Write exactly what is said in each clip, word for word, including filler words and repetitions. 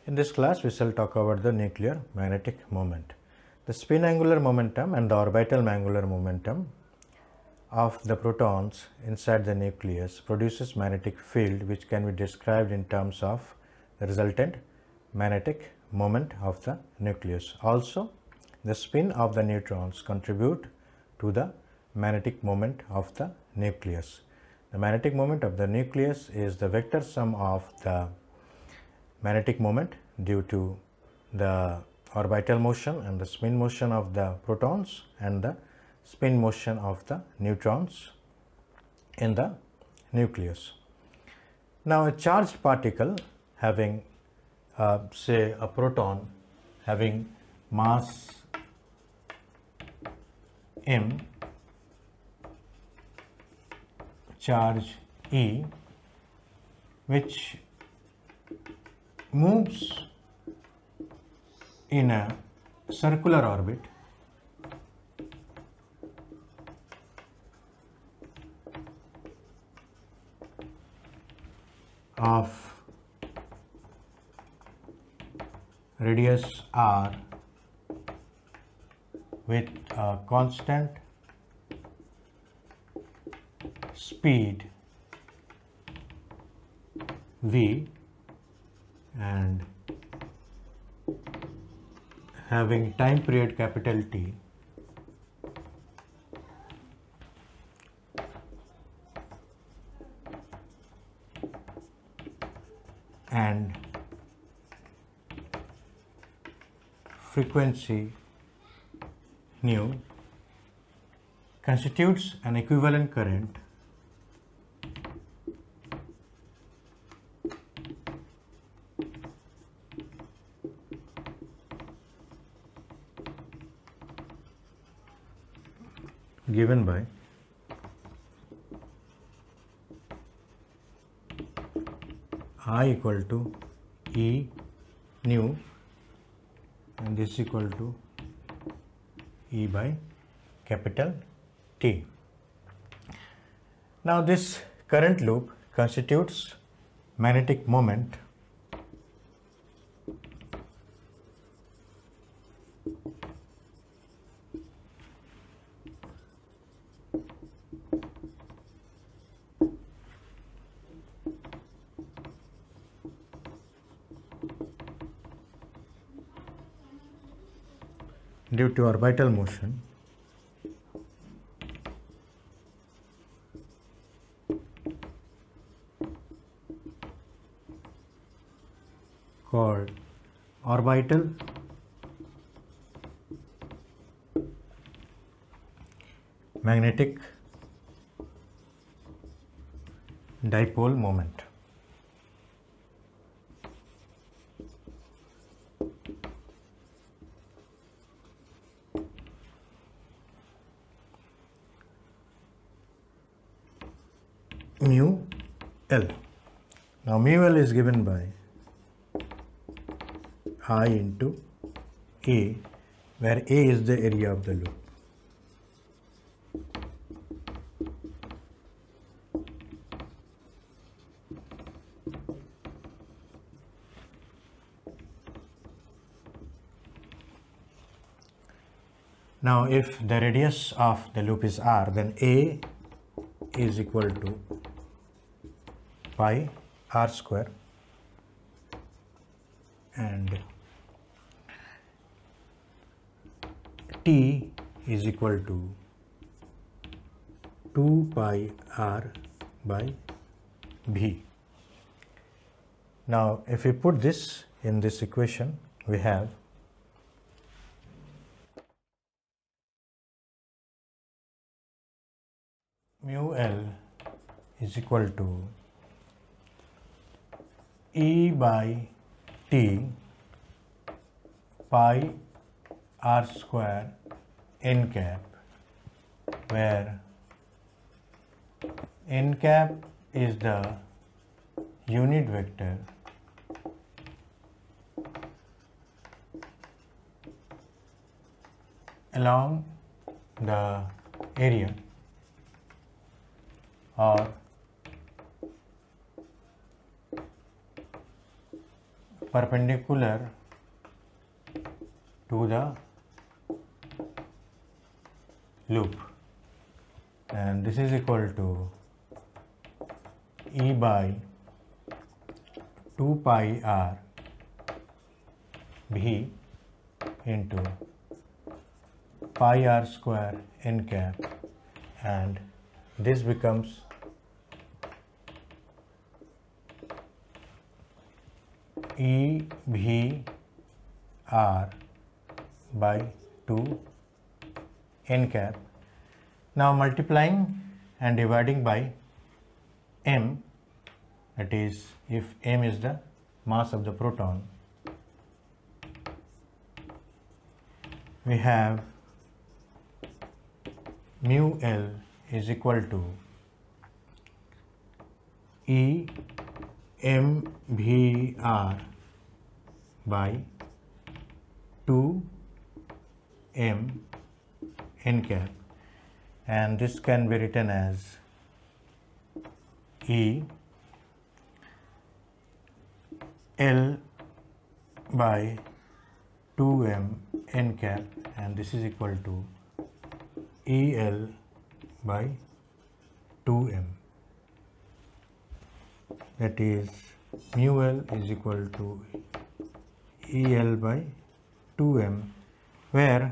In this class, we shall talk about the nuclear magnetic moment. The spin angular momentum and the orbital angular momentum of the protons inside the nucleus produces magnetic field which can be described in terms of the resultant magnetic moment of the nucleus. Also, the spin of the neutrons contribute to the magnetic moment of the nucleus. The magnetic moment of the nucleus is the vector sum of the magnetic moment due to the orbital motion and the spin motion of the protons and the spin motion of the neutrons in the nucleus. Now, a charged particle having uh, say a proton having mass m, charge E, which moves in a circular orbit of radius r with a constant speed v and having time period capital T, and frequency nu, constitutes an equivalent current given by I equal to E nu and this equal to E by capital T. Now, this current loop constitutes magnetic moment due to orbital motion called orbital magnetic dipole moment. Mu L. Now, mu L is given by I into A, where A is the area of the loop. Now, if the radius of the loop is r, then A is equal to pi r square and T is equal to two pi r by V. Now, if we put this in this equation, we have mu L is equal to E by T pi r square n cap, where n cap is the unit vector along the area or perpendicular to the loop, and this is equal to E by two pi r v into pi r square n cap, and this becomes E v r by two n cap. Now multiplying and dividing by m, that is if m is the mass of the proton, we have mu L is equal to E m v r by two m n cap, and this can be written as E L by two m n cap, and this is equal to E L by two m. That is mu L is equal to E L by two m, where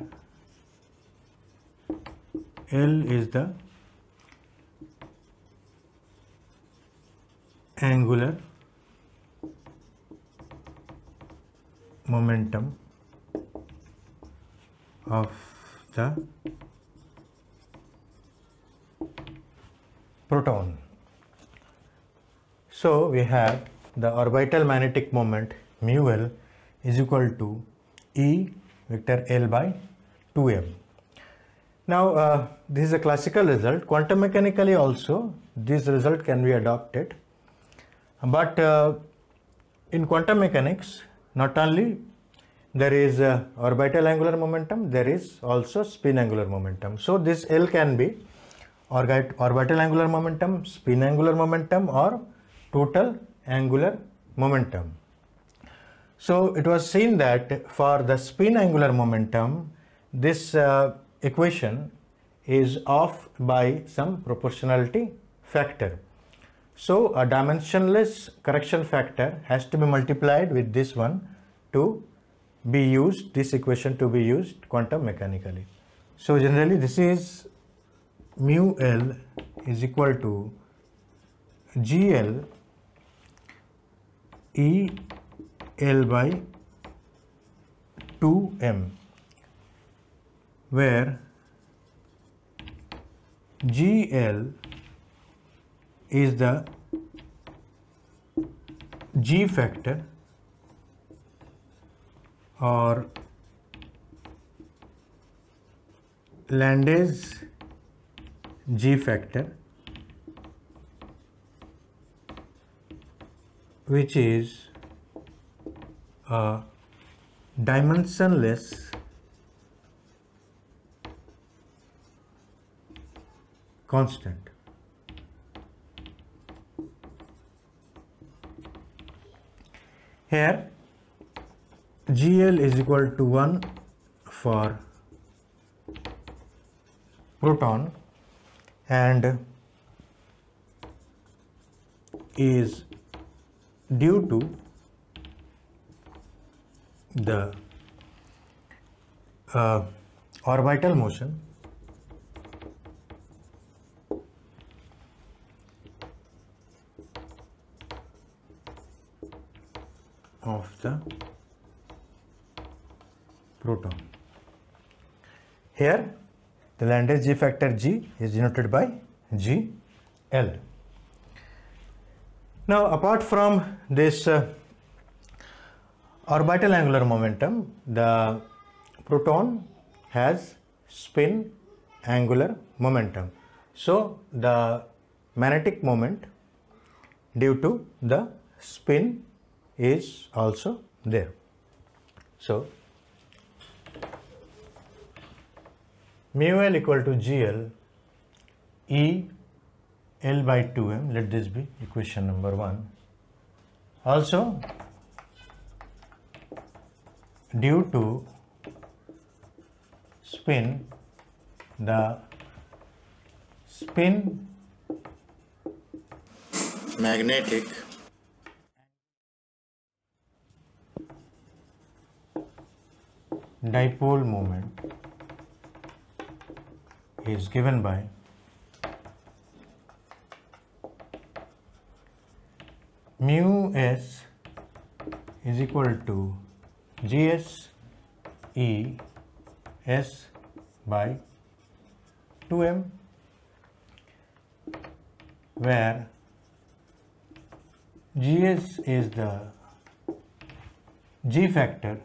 L is the angular momentum of the proton. So we have the orbital magnetic moment mu L is equal to E vector L by two m. Now uh, this is a classical result. Quantum mechanically also this result can be adopted, but uh, in quantum mechanics not only there is uh, orbital angular momentum, there is also spin angular momentum. So this L can be orbit orbital angular momentum, spin angular momentum, or total angular momentum. So it was seen that for the spin angular momentum, this uh, equation is off by some proportionality factor. So a dimensionless correction factor has to be multiplied with this one to be used, this equation to be used quantum mechanically. So generally this is mu L is equal to G L E L by two m, where G L is the G factor or Landé's G factor, which is a dimensionless constant. Here G L is equal to one for proton and is due to the uh, orbital motion of the proton. Here the Landé's G factor G is denoted by G L. Now apart from this uh, orbital angular momentum, the proton has spin angular momentum. So the magnetic moment due to the spin is also there. So mu L equal to G L E L by two m, let this be equation number one. Also due to spin, the spin magnetic dipole moment is given by mu s is equal to Gs E S by two m, where Gs is the G factor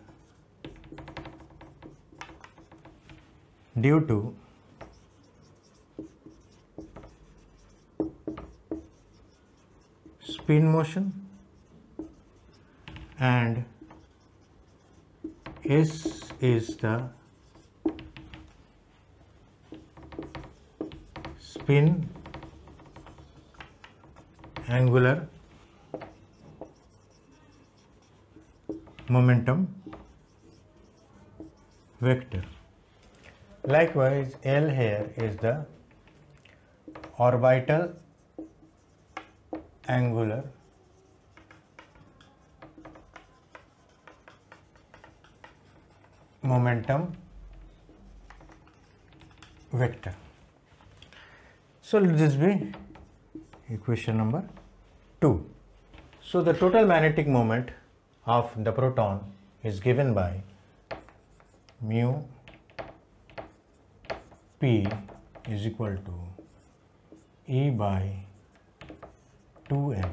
due to spin motion, and S is the spin angular momentum vector. Likewise, L here is the orbital angular momentum vector. So let this be equation number two. So the total magnetic moment of the proton is given by mu P is equal to E by two m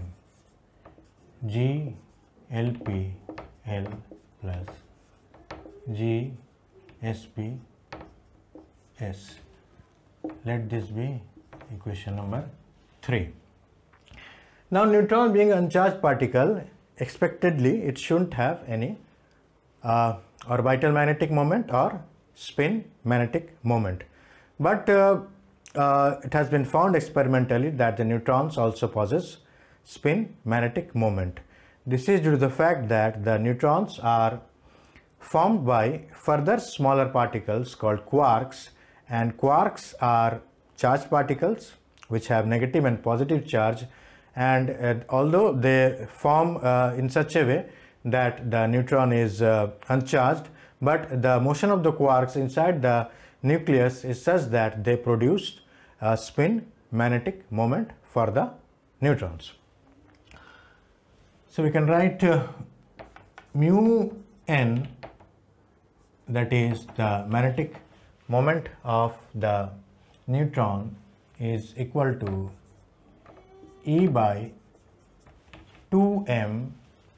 G L P L plus G S P S. Let this be equation number three. Now, neutron being uncharged particle, expectedly it shouldn't have any uh, orbital magnetic moment or spin magnetic moment, but uh, uh, it has been found experimentally that the neutrons also possess spin magnetic moment. This is due to the fact that the neutrons are formed by further smaller particles called quarks, and quarks are charged particles which have negative and positive charge, and uh, although they form uh, in such a way that the neutron is uh, uncharged, but the motion of the quarks inside the nucleus is such that they produce a spin magnetic moment for the neutrons. So we can write uh, mu n, that is the magnetic moment of the neutron, is equal to E by two m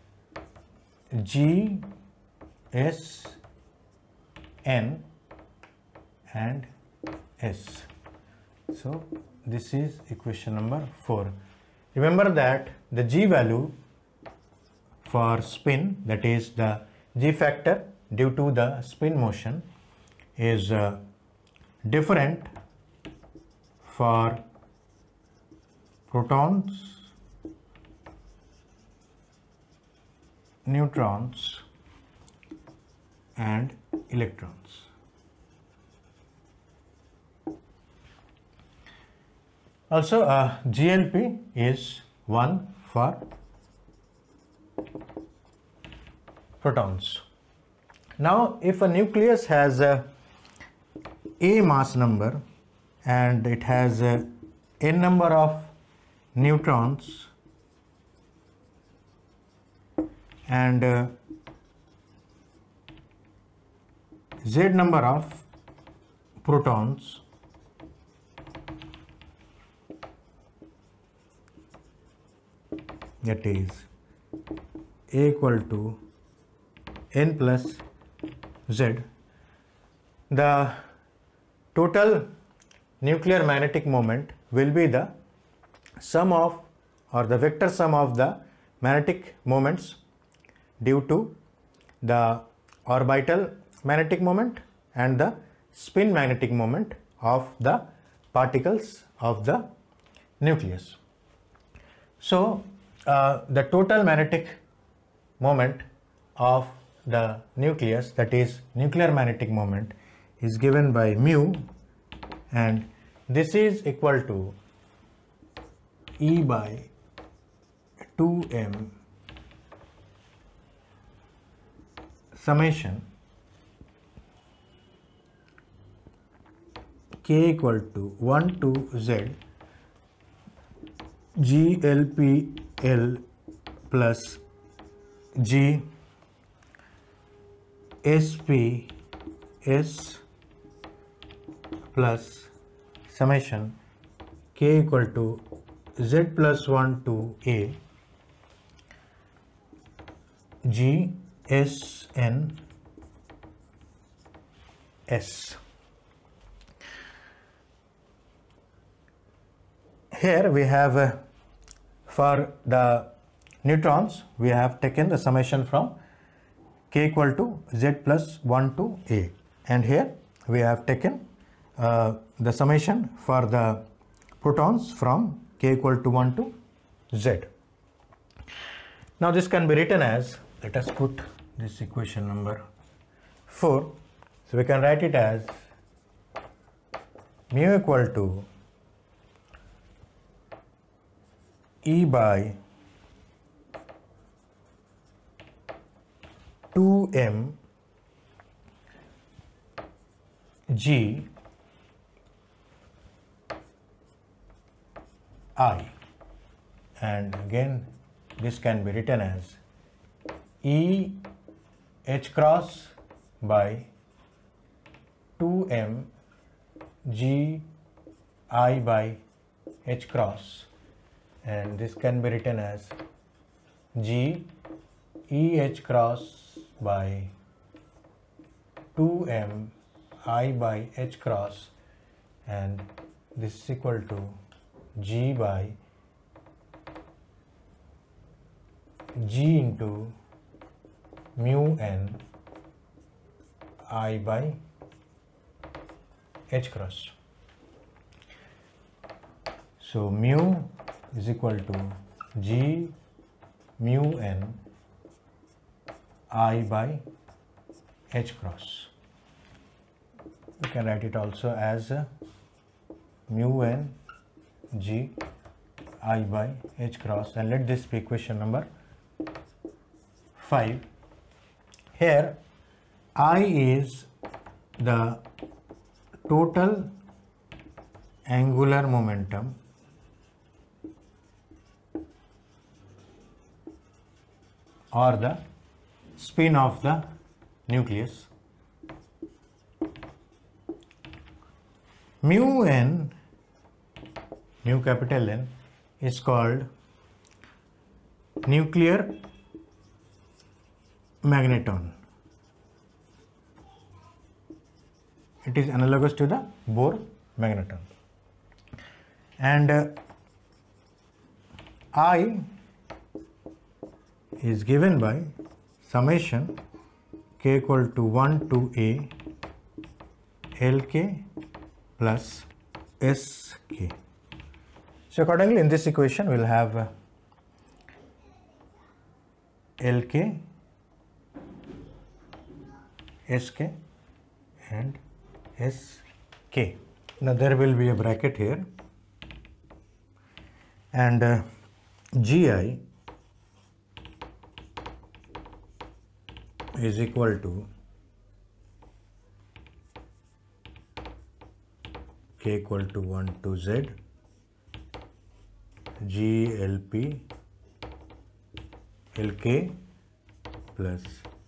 G S N and S. So this is equation number four. Remember that the G value for spin, that is the G factor due to the spin motion, is uh, different for protons, neutrons and electrons. Also, uh, G L P is one for protons. Now, if a nucleus has a, a mass number and it has a n number of neutrons and uh, z number of protons, that is A equal to n plus z, the total nuclear magnetic moment will be the sum of, or the vector sum of, the magnetic moments due to the orbital magnetic moment and the spin magnetic moment of the particles of the nucleus. So uh, the total magnetic moment of the nucleus, that is nuclear magnetic moment, is given by mu, and this is equal to E by two m summation k equal to one to z G L P L plus G S P S plus summation k equal to z plus one to a G S N S. Here we have uh, for the neutrons we have taken the summation from k equal to z plus one to a, and here we have taken uh, the summation for the protons from k equal to one to z. Now this can be written as, let us put this equation number four, so we can write it as mu equal to E by two m G I, and again this can be written as E H cross by two m G I by H cross, and this can be written as G E H cross by two m I by H cross, and this is equal to G by G into mu n I by H cross. So mu is equal to G mu n I by H cross. We can write it also as uh, mu n G I by H cross, and let this be equation number five. Here I is the total angular momentum or the spin of the nucleus. Mu n, mu capital N, is called nuclear magneton. It is analogous to the Bohr magneton. And uh, I is given by summation k equal to one to a Lk plus Sk. So accordingly in this equation we will have uh, Lk, Sk and Sk. Now there will be a bracket here, and uh, Gi is equal to k equal to one to z G L P L K plus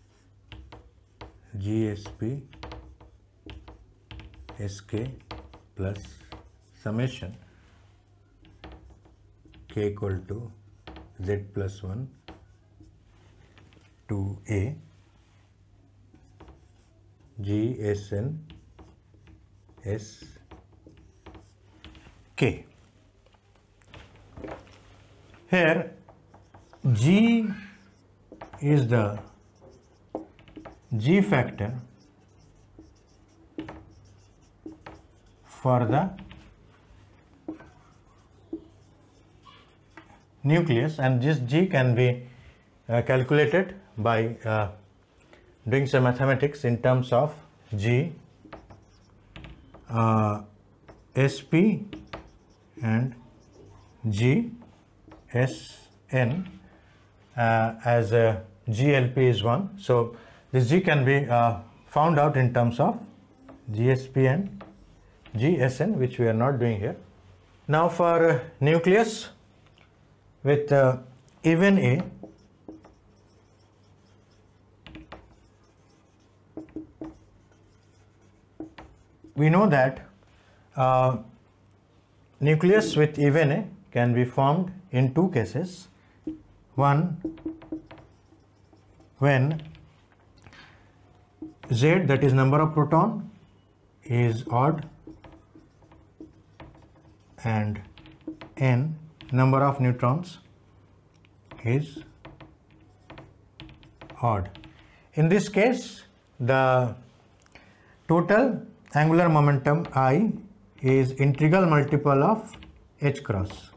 G S P S K plus summation k equal to z plus one to a G S N S K. Here G is the G factor for the nucleus, and this G can be uh, calculated by uh, doing some mathematics in terms of G, uh, S P and G S N uh, as uh, G L P is one. So this G can be uh, found out in terms of G S P and G S N, which we are not doing here. Now for uh, nucleus with uh, even A, we know that uh, nucleus with even A can be formed in two cases. One, when Z, that is number of proton, is odd, and N, number of neutrons, is odd. In this case, the total angular momentum I is integral multiple of H cross.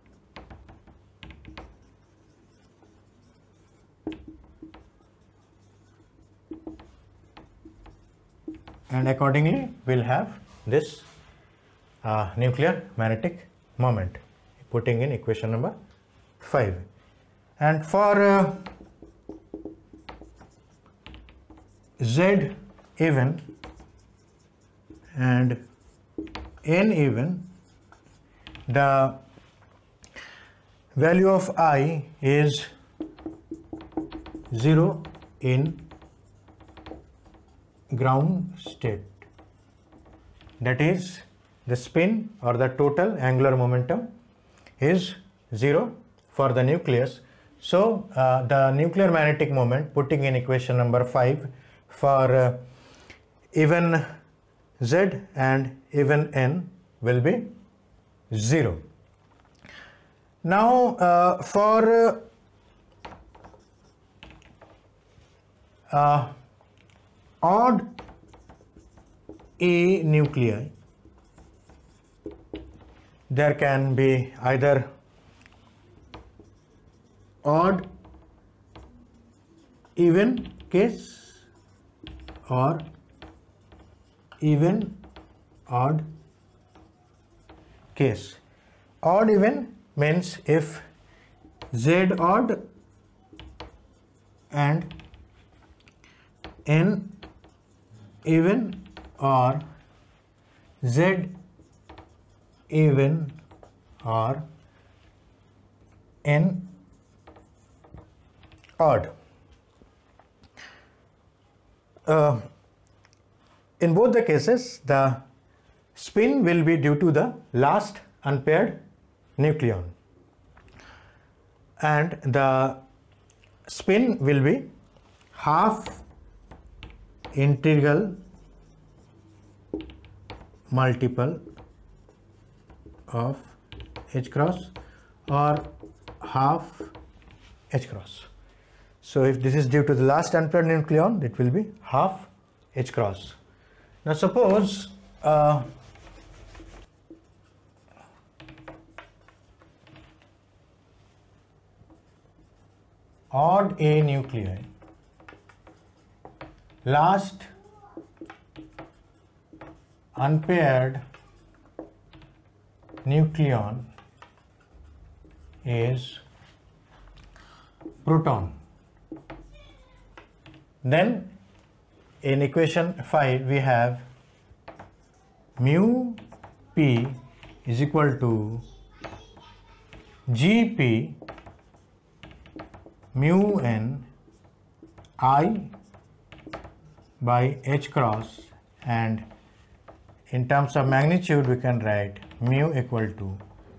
And accordingly, we'll have this uh, nuclear magnetic moment, putting in equation number five. And for uh, Z even and N even, the value of I is zero in ground state. That is, the spin or the total angular momentum is zero for the nucleus. So uh, the nuclear magnetic moment, putting in equation number five, for uh, even Z and even N will be zero. Now uh, for uh, uh, odd A nuclei, there can be either odd even case or even odd case. Odd even means if Z odd and N even, or Z even or N odd. Uh, in both the cases, the spin will be due to the last unpaired nucleon, and the spin will be half integral multiple of H cross or half H cross. So if this is due to the last unpaired nucleon, it will be half H cross. Now suppose uh, odd A nuclei, last unpaired nucleon is proton. Then in equation five we have mu P is equal to G P mu N I by H cross, and in terms of magnitude we can write mu equal to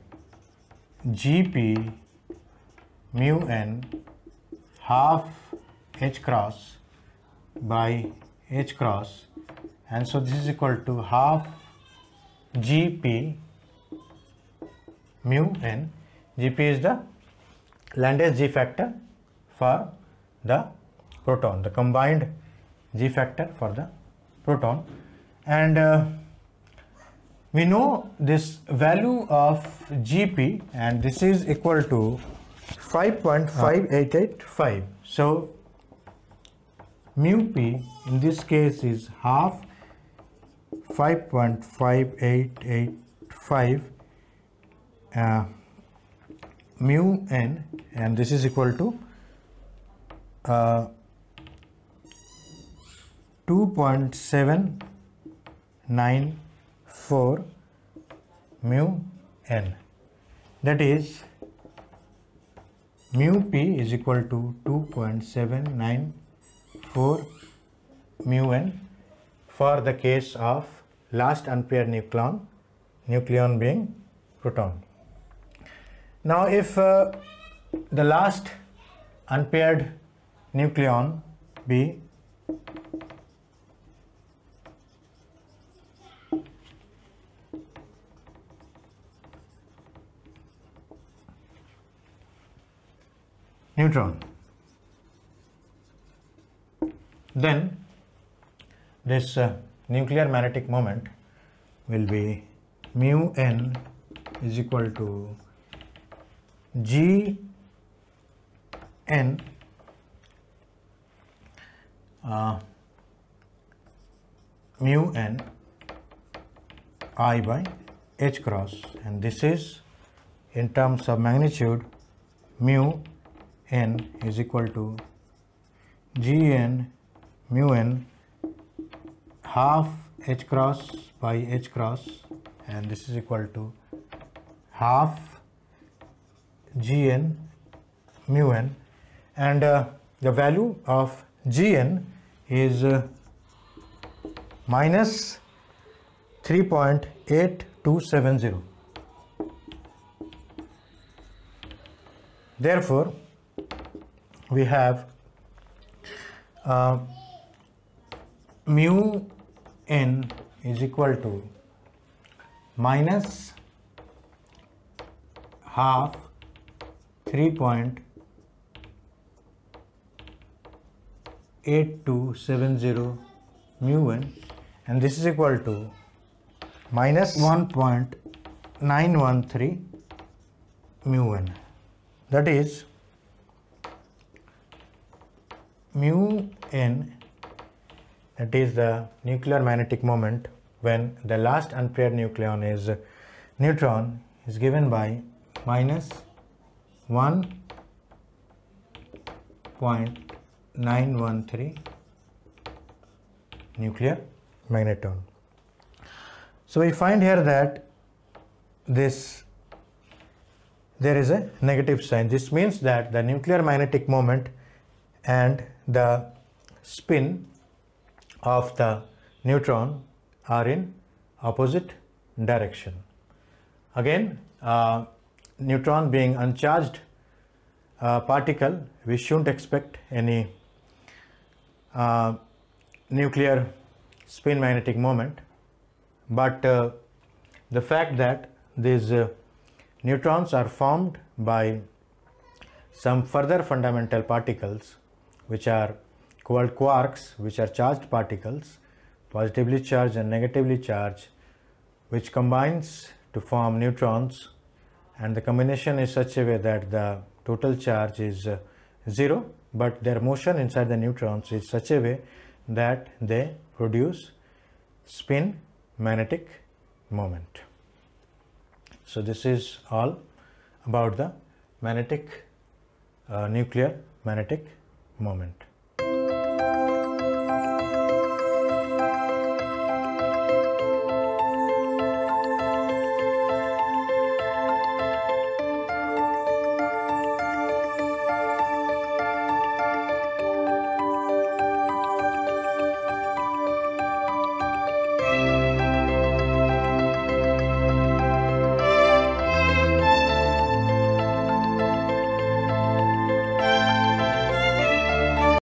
G P mu N half H cross by H cross, and so this is equal to half G P mu N. G P is the Landis G factor for the proton, the combined G factor for the proton, and uh, we know this value of G P, and this is equal to five point five eight eight five. So mu p in this case is half five point five eight eight five uh, mu n, and this is equal to uh, two point seven nine four mu n. That is, mu p is equal to two point seven nine four mu n for the case of last unpaired nucleon, nucleon being proton. Now, if uh, the last unpaired nucleon be neutron, then this uh, nuclear magnetic moment will be mu n is equal to G n uh, mu n I by h cross, and this is in terms of magnitude mu n is equal to G n mu n half h cross by h cross, and this is equal to half G n mu n, and uh, the value of G n is uh, minus three point eight two seven zero. Therefore, we have uh, mu n is equal to minus half three point eight two seven zero mu n, and this is equal to minus one point nine one three mu n. That is, mu n, that is the nuclear magnetic moment when the last unpaired nucleon is neutron, is given by minus one point nine one three nuclear magneton. So we find here that this there is a negative sign. This means that the nuclear magnetic moment and the spin of the neutron are in opposite direction. Again, uh, neutron being uncharged uh, particle, we shouldn't expect any uh, nuclear spin magnetic moment, but uh, the fact that these uh, neutrons are formed by some further fundamental particles which are called quarks, which are charged particles, positively charged and negatively charged, which combines to form neutrons, and the combination is such a way that the total charge is uh, zero, but their motion inside the neutrons is such a way that they produce spin magnetic moment. So this is all about the magnetic uh, nuclear magnetic moment.